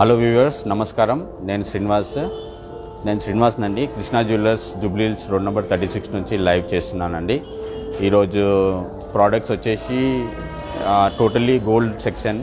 Hello viewers, నమస్కారం. నేను శ్రీనివాస్ నండి. Krishna jewellers Jubilee Hills road number 36 నుంచి లైవ్ చేస్తున్నానండి. ఈరోజు ప్రోడక్ట్స్ వచ్చేసి totally gold section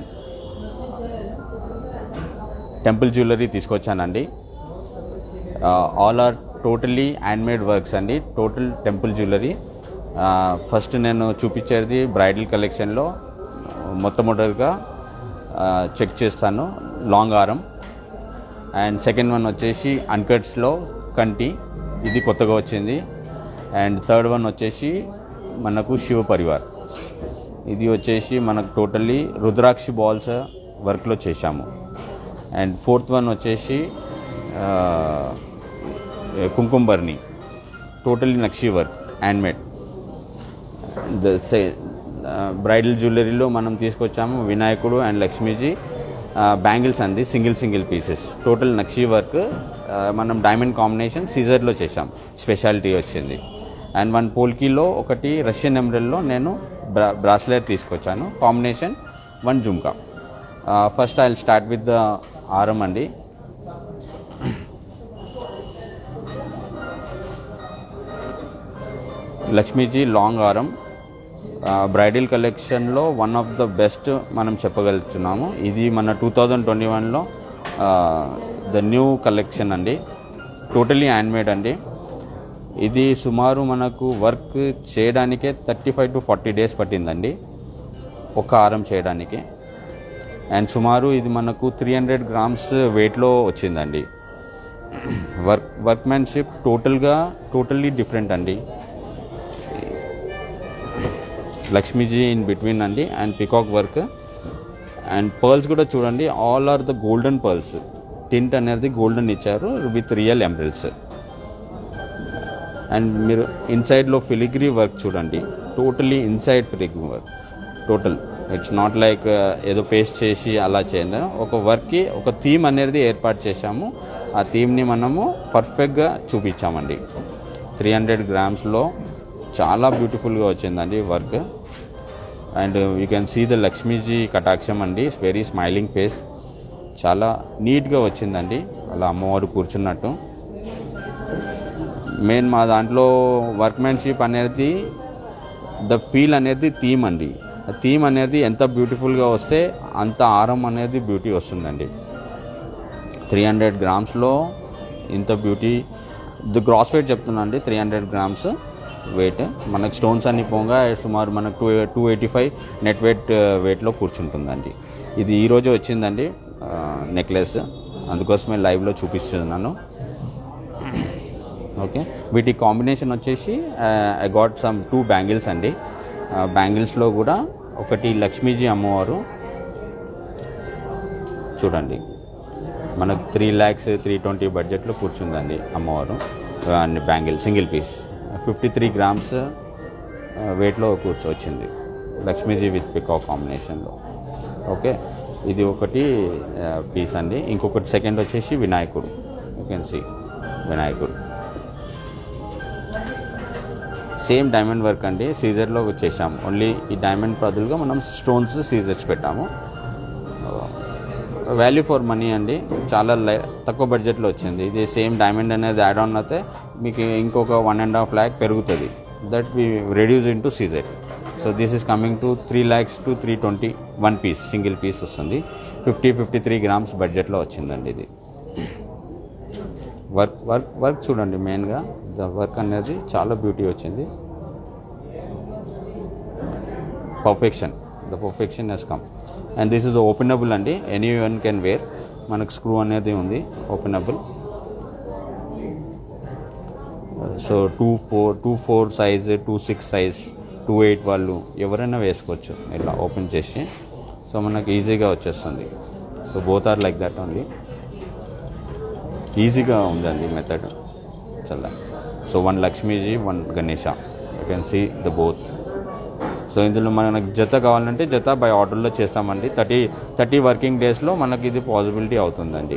temple jewellery తీసుకొచ్చానండి. All are totally handmade works అండి. Total temple jewellery. ఫస్ట్ నేను చూపించేది బ్రైడల్ కలెక్షన్లో మొట్టమొదటిగా చెక్ చేస్తాను లాంగ్ హారం. అండ్ సెకండ్ వన్ వచ్చేసి అన్కట్స్లో కంటి, ఇది కొత్తగా వచ్చింది. అండ్ థర్డ్ వన్ వచ్చేసి మనకు శివ పరివార్, ఇది వచ్చేసి మనకు టోటల్లీ రుద్రాక్షి బాల్స్ వర్క్లో చేశాము. అండ్ ఫోర్త్ వన్ వచ్చేసి కుంకుమబర్ని, టోటల్లీ నక్షి వర్క్ హ్యాండ్మేడ్. బ్రైడల్ జ్యువెలరీలో మనం తీసుకొచ్చాము వినాయకుడు అండ్ లక్ష్మీజీ బ్యాంగిల్స్ అంది, సింగిల్ పీసెస్, టోటల్ నక్షి వర్క్. మనం డైమండ్ కాంబినేషన్ సీజర్లో చేసాం, స్పెషాలిటీ వచ్చింది. అండ్ వన్ పోల్కీలో ఒకటి రష్యన్ ఎమరల్డ్లో నేను బ్రాస్లెట్ తీసుకొచ్చాను, combination one jhumka. First I will start with the హారం అండి. లక్ష్మీజీ లాంగ్ హారం బ్రైడల్ కలెక్షన్లో వన్ ఆఫ్ ద బెస్ట్ మనం చెప్పగలుగుతున్నాము. ఇది మన 2021లో ద న్యూ కలెక్షన్ అండి. టోటలీ హ్యాండ్మేడ్ అండి. ఇది సుమారు మనకు వర్క్ చేయడానికే 35 to 40 days పట్టిందండి ఒక హారం చేయడానికి. అండ్ సుమారు ఇది మనకు 300 grams వెయిట్లో వచ్చిందండి. వర్క్మెన్షిప్ టోటల్లీ డిఫరెంట్ అండి. లక్ష్మీజీ ఇన్ బిట్వీన్ అండి. And peacock work. And pearls కూడా చూడండి, all are the golden pearls. Tint అనేది గోల్డెన్ ఇచ్చారు విత్ రియల్ ఎమరల్డ్స్. అండ్ మీరు ఇన్సైడ్లో ఫిలిగ్రీ వర్క్ చూడండి, totally inside filigree work total. It's not like ఏదో పేస్ట్ చేసి అలా చేయండి. ఒక వర్క్కి ఒక థీమ్ అనేది ఏర్పాటు చేశాము. ఆ థీమ్ని మనము పర్ఫెక్ట్గా చూపించామండి. 300 grams చాలా బ్యూటిఫుల్గా వచ్చిందండి work. And you can see the Lakshmiji కటాక్షం అండి, వెరీ స్మైలింగ్ ఫేస్, చాలా నీట్గా వచ్చిందండి, అలా అమ్మవారు కూర్చున్నట్టు. మెయిన్ మా దాంట్లో వర్క్మెన్షిప్ అనేది ద ఫీల్ అనేది థీమ్ అండి. థీమ్ అనేది ఎంత బ్యూటిఫుల్గా వస్తే అంత హారం అనేది బ్యూటీ వస్తుందండి. 300 grams ఇంత బ్యూటీ. ద గ్రాస్ వెయిట్ చెప్తున్నా అండి, 300 grams వెయిట్. మనకు స్టోన్స్ అన్ని పోగా సుమారు మనకు 285 నెట్ వెయిట్లో కూర్చుంటుందండి. ఇది ఈరోజే వచ్చిందండి నెక్లెస్, అందుకోసమే లైవ్లో చూపిస్తున్నాను. ఓకే, వీటి కాంబినేషన్ వచ్చేసి ఐ గాట్ సమ్ 2 బ్యాంగిల్స్ అండి. బ్యాంగిల్స్లో కూడా ఒకటి లక్ష్మీజీ అమ్మవారు చూడండి, మనకు 3,320 బడ్జెట్లో కూర్చుందండి అమ్మవారు. అన్ని బ్యాంగిల్ సింగిల్ పీస్ 53 grams వెయిట్లో కూర్చోవచ్చింది లక్ష్మీజీ విత్ పికాక్ కాంబినేషన్లో. ఓకే, ఇది ఒకటి పీస్ అండి. ఇంకొకటి సెకండ్ వచ్చేసి వినాయకుడు. యూ కెన్ సీ వినాయకుడు సేమ్ డైమండ్ వర్క్ అండి, సీజర్లో చేసాము. ఓన్లీ ఈ డైమండ్ బదులుగా మనం స్టోన్స్ సీజర్స్ పెట్టాము. వాల్యూ ఫర్ మనీ అండి, చాలా తక్కువ బడ్జెట్లో వచ్చింది. ఇది సేమ్ డైమండ్ అనేది యాడ్ ఆన్ అయితే మీకు ఇంకొక 1.5 lakh పెరుగుతుంది. That we reduce in to సీజర్. So this is coming to 3 lakhs to 320 one piece, single piece వస్తుంది. 53 grams బడ్జెట్లో వచ్చిందండి ఇది. వర్క్ చూడండి, మెయిన్గా ద వర్క్ అనేది చాలా బ్యూటీ వచ్చింది. The perfection has come. And this is openable అండి, ఎనీ వన్ కెన్ వేర్. మనకు స్క్రూ అనేది ఉంది, ఓపెనబుల్. సో 2.4 సైజ్, 2.6 సైజ్, 2.8 వాళ్ళు ఎవరైనా వేసుకోవచ్చు ఇలా ఓపెన్ చేసి. సో మనకు ఈజీగా వచ్చేస్తుంది. So both are like that only. ఈజీగా ఉందండి మెథడ్ చాలా. So 1 Lakshmiji, 1 Ganesha, you can see the both. So ఇందులో మనకు జత కావాలంటే జత బై ఆర్డర్లో చేస్తామండి. 30 వర్కింగ్ డేస్లో మనకి ఇది పాసిబిలిటీ అవుతుందండి.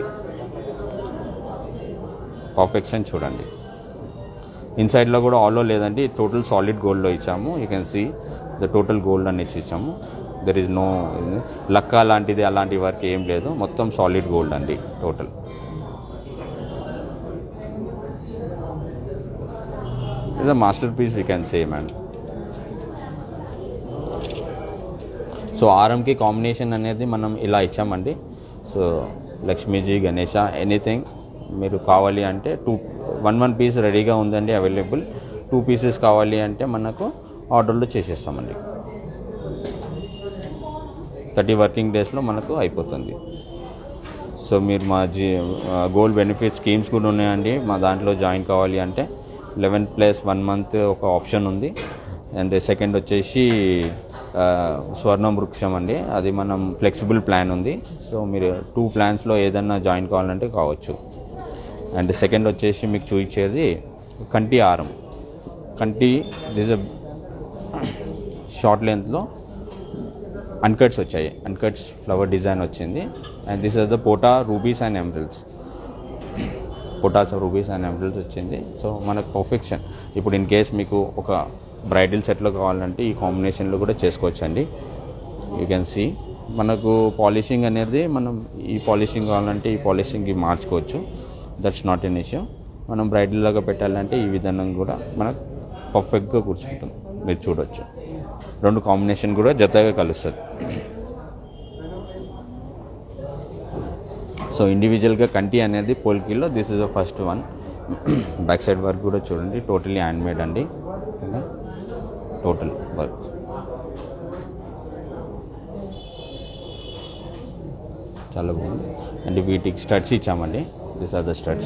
పర్ఫెక్షన్ చూడండి. ఇన్సైడ్లో కూడా ఆల్లో లేదండి, టోటల్ సాలిడ్ గోల్డ్లో ఇచ్చాము. You can see the total gold అని ఇచ్చాము. దెర్ ఈజ్ నో లక్క లాంటిది అలాంటి వర్క్ ఏం లేదు, మొత్తం సాలిడ్ గోల్డ్ అండి టోటల్. ఇది masterpiece we can say ma'am. So ఆరంకి కాంబినేషన్ అనేది మనం ఇలా ఇచ్చామండి. సో లక్ష్మీజీ, గణేష, ఎనీథింగ్ మీరు కావాలి అంటే వన్ పీస్ రెడీగా ఉందండి అవైలబుల్. 2 పీసెస్ కావాలి అంటే మనకు ఆర్డర్లో చేసేస్తామండి. 30 వర్కింగ్ డేస్లో మనకు అయిపోతుంది. సో మీరు మా గోల్డ్ బెనిఫిట్ స్కీమ్స్ కూడా ఉన్నాయండి మా దాంట్లో. జాయిన్ కావాలి అంటే 11+1 మంత్ ఒక ఆప్షన్ ఉంది. అండ్ సెకండ్ వచ్చేసి స్వర్ణం వృక్షం అండి, అది మనం ఫ్లెక్సిబుల్ ప్లాన్ ఉంది. సో మీరు 2 ప్లాన్స్లో ఏదన్నా జాయిన్ కావాలంటే కావచ్చు. అండ్ సెకండ్ వచ్చేసి మీకు చూపించేది కంటి ఆరం. కంటి దిస్ షార్ట్ లెంత్లో అన్కట్స్ వచ్చాయి, అన్కట్స్ ఫ్లవర్ డిజైన్ వచ్చింది. అండ్ దిస్ ఇస్ ద పోటా రూబీస్ అండ్ ఎమరల్డ్స్, పొటాస్ రూబీస్ అండ్ ఎమరల్డ్స్ వచ్చింది. సో మనకు పర్ఫెక్షన్. ఇప్పుడు ఇన్ కేస్ మీకు ఒక బ్రైడల్ సెట్లో కావాలంటే ఈ కాంబినేషన్లో కూడా చేసుకోవచ్చండి. యూ కెన్ సీ మనకు పాలిషింగ్ అనేది మనం ఈ పాలిషింగ్ కావాలంటే ఈ పాలిషింగ్కి మార్చుకోవచ్చు, దట్స్ నాట్ ఎన్ ఇష్యూ. మనం బ్రైడల్ లాగా పెట్టాలంటే ఈ విధానం కూడా మనకు పర్ఫెక్ట్గా కూర్చుంటుంది, మీరు చూడవచ్చు. 2 కాంబినేషన్ కూడా జతగా కలుస్తుంది. సో ఇండివిజువల్గా కంటి అనేది పోల్కీలో this is the first one. Back side work కూడా చూడండి, టోటలీ హ్యాండ్మేడ్ అండి, టోటల్ వర్క్. చాలా బాగుంది. అండ్ వీటికి స్టడ్స్ ఇచ్చామండి, దిస్ ఆర్ ద స్టడ్స్,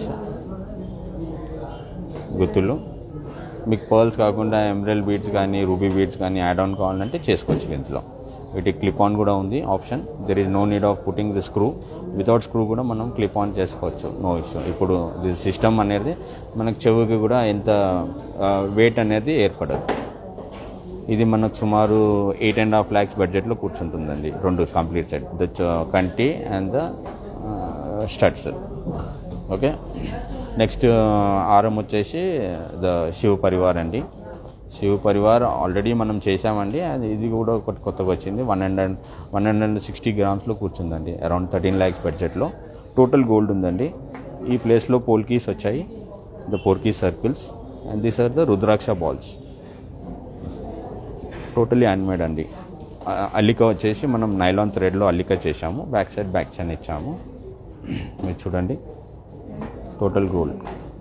గుత్తులు. మీకు పర్ల్స్ కాకుండా ఎమరల్డ్ బీడ్స్ కానీ రూబీ బీడ్స్ కానీ యాడ్ ఆన్ కావాలంటే చేసుకోవచ్చు ఇంట్లో. వీటికి క్లిప్ ఆన్ కూడా ఉంది option. There is no need of putting the screw, without screw కూడా మనం క్లిప్ ఆన్ చేసుకోవచ్చు, నో ఇష్యూ. ఇప్పుడు ది సిస్టమ్ అనేది మనకు చెవుకి కూడా ఎంత వెయిట్ అనేది ఏర్పడదు. ఇది మనకు సుమారు 8.5 lakhs బడ్జెట్లో కూర్చుంటుందండి, 2 కంప్లీట్ సెట్, ద కంటి and the studs. Okay, next ఆరం వచ్చేసి ద శివ పరివార్ అండి. శివ పరివార్ ఆల్రెడీ మనం చేసామండి, అది ఇది కూడా ఒకటి కొత్తగా వచ్చింది. 160 grams కూర్చుందండి, అరౌండ్ 13 lakhs బడ్జెట్లో. టోటల్ గోల్డ్ ఉందండి. ఈ ప్లేస్లో పోల్కీస్ వచ్చాయి, the polki circles. And these are the rudraksha balls, totally handmade అండి. అల్లిక వచ్చేసి మనం నైలాన్ థ్రెడ్లో అల్లిక చేసాము, బ్యాక్ సైడ్ బ్యాక్ చైన్ ఇచ్చాము. మీరు చూడండి, టోటల్ గోల్డ్.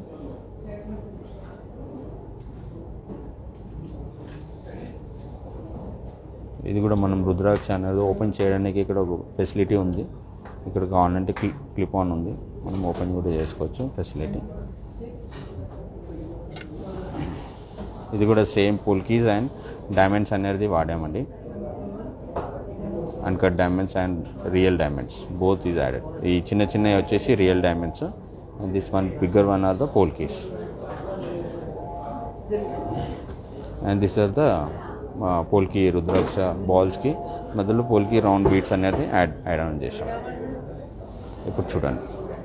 ఇది కూడా మనం రుద్రాక్ష అనేది ఓపెన్ చేయడానికి ఇక్కడ ఒక ఫెసిలిటీ ఉంది. ఇక్కడ కావాలంటే క్లిప్ ఆన్ ఉంది, మనం ఓపెన్ కూడా చేసుకోవచ్చు ఫెసిలిటీ. ఇది కూడా సేమ్ పోల్కీస్ అండ్ డైమండ్స్ అనేది వాడామండి, uncut diamonds and real diamonds both is added. ఈ చిన్న చిన్నవి వచ్చేసి real diamonds, and this one bigger one are the polkis. And this are the polki rudraksha బాల్స్కి మధ్యలో పోల్కీ రౌండ్ బీట్స్ అనేది యాడ్ ఆన్ చేసాం. ఇప్పుడు చూడండి,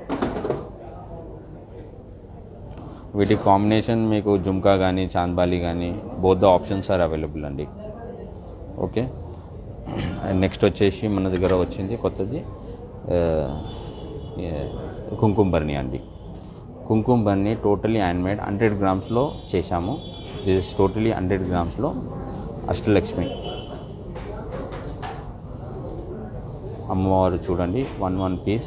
వీటి కాంబినేషన్ మీకు జుమ్కా కానీ చాంద్బాలి కానీ both the options are available అండి. ఓకే, అండ్ నెక్స్ట్ వచ్చేసి మన దగ్గర వచ్చింది కొత్తది కుంకుమ బర్నీ అండి. కుంకుమ బర్నీ టోటలీ హ్యాండ్మేడ్, 100 grams చేశాము. This is totally 100 grams Ashtalakshmi అమ్మవారు చూడండి, 1 పీస్.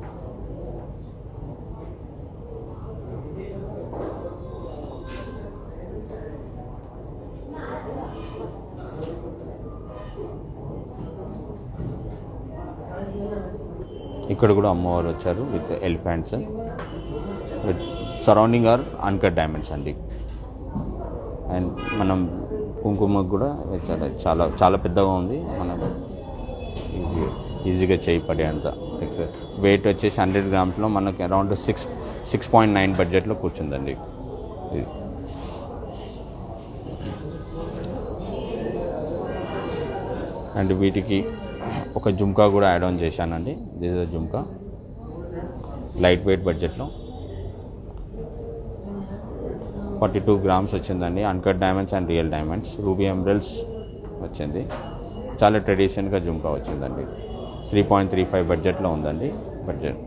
ఇక్కడ కూడా అమ్మవారు వచ్చారు with elephants, with surrounding are uncut diamonds అండి. అండ్ మనం కుంకుమకు కూడా చాలా చాలా పెద్దగా ఉంది, మనం ఈజీగా చేయి పడేంత. వెయిట్ వచ్చేసి 100 grams మనకి అరౌండ్ 6.9 బడ్జెట్లో కూర్చుందండి. ఇది అండ్ వీటికి ఒక జుమ్కా కూడా యాడ్ ఆన్ చేశానండి. This is jhumka, light weight బడ్జెట్లో 42 grams వచ్చిందండి. Uncut diamonds and real diamonds, ruby emeralds వచ్చింది. చాలా ట్రెడిషనల్గా జుమ్కా వచ్చిందండి. 3.35 బడ్జెట్లో ఉందండి. బడ్జెట్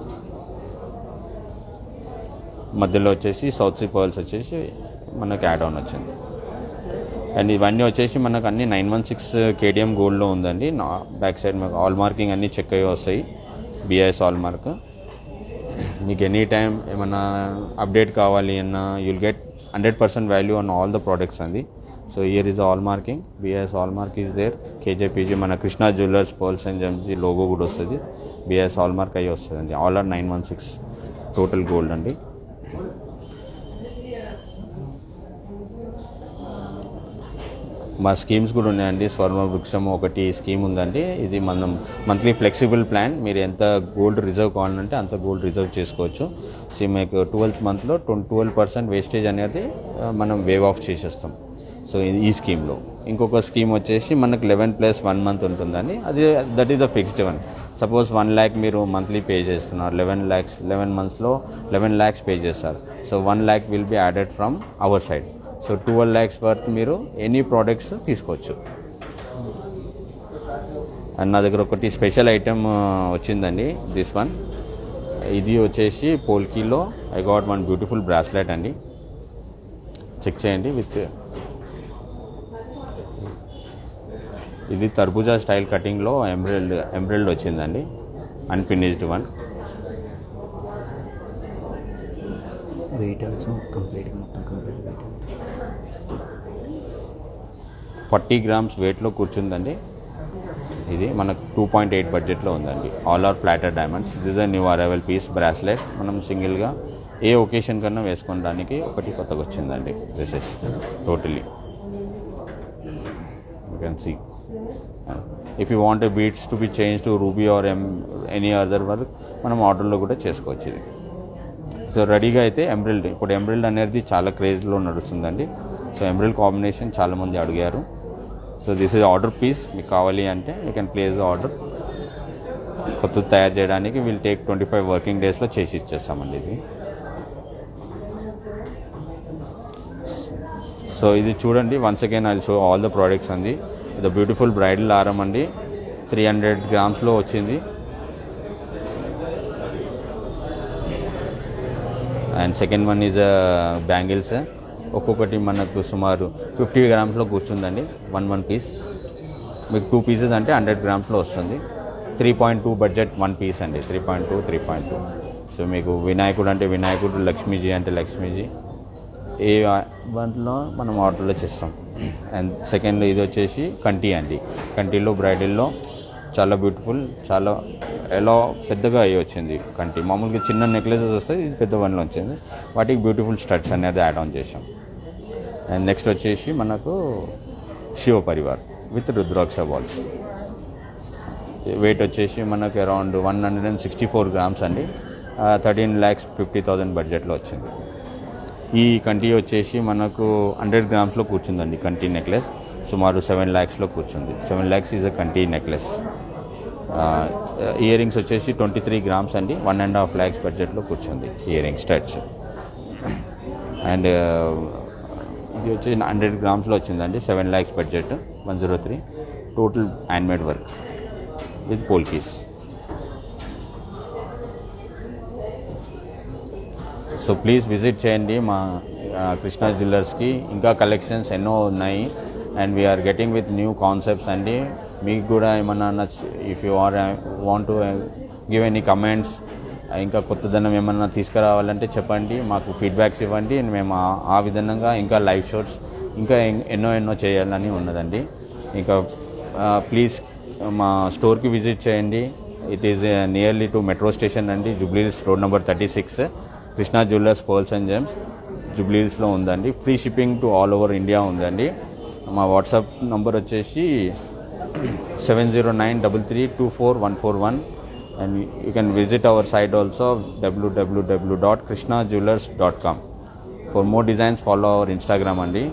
మధ్యలో వచ్చేసి సౌత్ సీ పర్ల్స్ వచ్చేసి మనకు యాడ్ ఆన్ వచ్చింది. అండ్ ఇవన్నీ వచ్చేసి మనకు అన్ని 916 KDM గోల్డ్లో ఉందండి. బ్యాక్ సైడ్ మాకు ఆల్ మార్కింగ్ అన్నీ చెక్ అయ్యి వస్తాయి. BIS hallmark. మీకు ఎనీ టైం ఏమన్నా అప్డేట్ కావాలి అన్నా you'll get 100% value on all the products అండి. So here is hallmarking. BIS hallmark is there. KJPG మన Krishna jewellers pearls and gems logo కూడా వస్తుంది. BIS ఆల్ మార్క్ అయ్యి వస్తుందండి. ఆల్ ఆర్ 916 టోటల్ గోల్డ్ అండి. మా స్కీమ్స్ కూడా ఉన్నాయండి. స్వర్ణ వృక్షం ఒకటి స్కీమ్ ఉందండి. ఇది మనం మంత్లీ ఫ్లెక్సిబుల్ ప్లాన్. మీరు ఎంత గోల్డ్ రిజర్వ్ కావాలంటే అంత గోల్డ్ రిజర్వ్ చేసుకోవచ్చు. సో మీకు 12th మంత్లో 12% వేస్టేజ్ అనేది మనం వేవ్ ఆఫ్ చేసేస్తాం. సో ఈ స్కీమ్లో ఇంకొక స్కీమ్ వచ్చేసి మనకు 11+1 మంత్ ఉంటుందండి. అది that is the fixed one. Suppose 1 lakh మీరు మంత్లీ పే చేస్తున్నారు. 11 monthsలో 11 lakhs పే చేస్తారు. So 1 lakh will be added from our side. So 12 lakhs worth మీరు ఎనీ ప్రోడక్ట్స్ తీసుకోవచ్చు. అండ్ నా దగ్గర ఒకటి స్పెషల్ ఐటమ్ వచ్చిందండి. This one. ఇది వచ్చేసి పోల్కీలో I got one beautiful bracelet అండి. చెక్ చేయండి. ఇది తర్బూజా స్టైల్ కటింగ్లో ఎంబ్రాయిడ్ వచ్చిందండి. Unfinished one. Weight also complete 40 grams వెయిట్లో కూర్చుందండి. ఇది మనకు 2.8 బడ్జెట్లో ఉందండి. All are platter diamonds. This is new arrival piece bracelet. మనం సింగిల్గా ఏ ఒకేషన్ కన్నా వేసుకోవడానికి ఒకటి కొత్తగా వచ్చిందండి. This is totally you can see. If you want beads to be change to ruby or any other work మనం ఆర్డర్లో కూడా చేసుకోవచ్చు ఇది. సో రెడీగా అయితే ఎంబ్రాయిడ్. ఇప్పుడు ఎంబ్రాయిడ్ అనేది చాలా క్రేజ్లో నడుస్తుందండి. సో ఎంబ్రాయిడ్ కాంబినేషన్ చాలామంది అడిగారు. So this is order piece. మీకు కావాలి అంటే you can place the order. కొత్తది తయారు చేయడానికి విల్ టేక్ 25 working daysలో చేసి ఇచ్చేస్తామండి ఇది. సో ఇది చూడండి. Once again I will show all the products అండి. ఇది బ్యూటిఫుల్ బ్రైడల్ హారం అండి. 300 grams వచ్చింది. And second one is bangles. ఒక్కొక్కటి మనకు సుమారు 50 grams కూర్చుందండి. One piece. మీకు 2 pieces అంటే 100 grams వస్తుంది. 3.2 బడ్జెట్ 1 piece అండి. 3.2. సో మీకు వినాయకుడు అంటే వినాయకుడు, లక్ష్మీజీ అంటే లక్ష్మీజీ, ఏ దాంట్లో మనం ఆర్డర్లో చేస్తాం. అండ్ సెకండ్ ఇది వచ్చేసి కంటి అండి. కంటిలో బ్రైడల్లో చాలా బ్యూటిఫుల్, చాలా ఎలా పెద్దగా అయ్యి వచ్చింది కంటి. మామూలుగా చిన్న నెక్లెసెస్ వస్తాయి, ఇది పెద్ద వన్లో వచ్చింది. వాటికి బ్యూటిఫుల్ స్టడ్స్ అనేది యాడ్ ఆన్ చేసాం. అండ్ నెక్స్ట్ వచ్చేసి మనకు Shiva Parivar with rudraksha balls. Weight వచ్చేసి మనకు అరౌండ్ 164 grams అండి. 13,50,000 బడ్జెట్లో వచ్చింది. ఈ కంటి వచ్చేసి మనకు 100 grams కూర్చుందండి. కంటి నెక్లెస్ సుమారు 7 lakhs కూర్చుంది. 7 lakhs ఈజ్ అ కంటి నెక్లెస్. ఇయర్ రింగ్స్ వచ్చేసి 23 grams అండి. 1.5 lakhs బడ్జెట్లో కూర్చుంది ఇయర్ రింగ్ స్టడ్స్. అండ్ ఇది వచ్చి 100 grams వచ్చిందండి. 7 lakhs budget. 103 total handmade work with polkis. So please visit చేయండి మా కృష్ణా జ్యువెలర్స్కి. ఇంకా కలెక్షన్స్ ఎన్నో ఉన్నాయి. And we're getting with new concepts అండి. మీకు కూడా ఏమన్నా if you are want to give any comments, ఇంకా కొత్తదనం ఏమన్నా తీసుకురావాలంటే చెప్పండి, మాకు ఫీడ్బ్యాక్స్ ఇవ్వండి. మేము ఆ విధంగా ఇంకా లైవ్ షోస్ ఇంకా ఎన్నో చేయాలని ఉన్నదండి. ఇంకా ప్లీజ్ మా స్టోర్కి విజిట్ చేయండి. It is nearly to metro station అండి. Jubilee Hills road number 36 Krishna jewellers pearls and Gems జూబ్లీహిల్స్లో ఉందండి. Free shipping to all over India ఉందండి. మా వాట్సాప్ నంబర్ వచ్చేసి 7093324141. and you can visit our site also www.krishnajewelers.com. For more designs follow our Instagram andi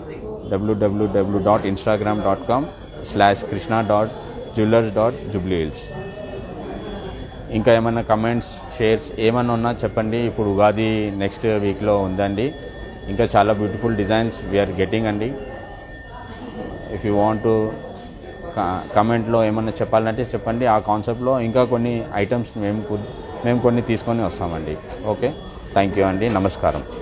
www.instagram.com/krishna.jewelers.jubileehills. ఇంకా ఏమైనా comments shares ఏమైనా ఉన్నా చెప్పండి. ఇప్పుడు ఉగాది నెక్స్ట్ వీక్లో ఉందండి. ఇంకా చాలా బ్యూటిఫుల్ డిజైన్స్ వీఆర్ గెటింగ్ అండి. ఇఫ్ యూ వాంట్ టు కమెంట్లో ఏమన్నా చెప్పాలంటే చెప్పండి. ఆ కాన్సెప్ట్లో ఇంకా కొన్ని ఐటమ్స్ మేము కొన్ని తీసుకొని వస్తామండి. ఓకే, థ్యాంక్ యూ అండి, నమస్కారం.